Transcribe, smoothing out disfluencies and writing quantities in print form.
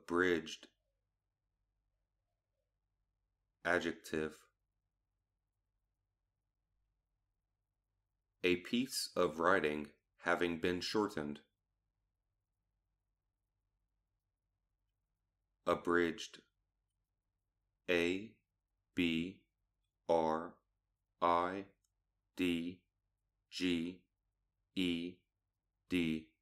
Abridged. Adjective. A piece of writing having been shortened. Abridged. A B R I D G E D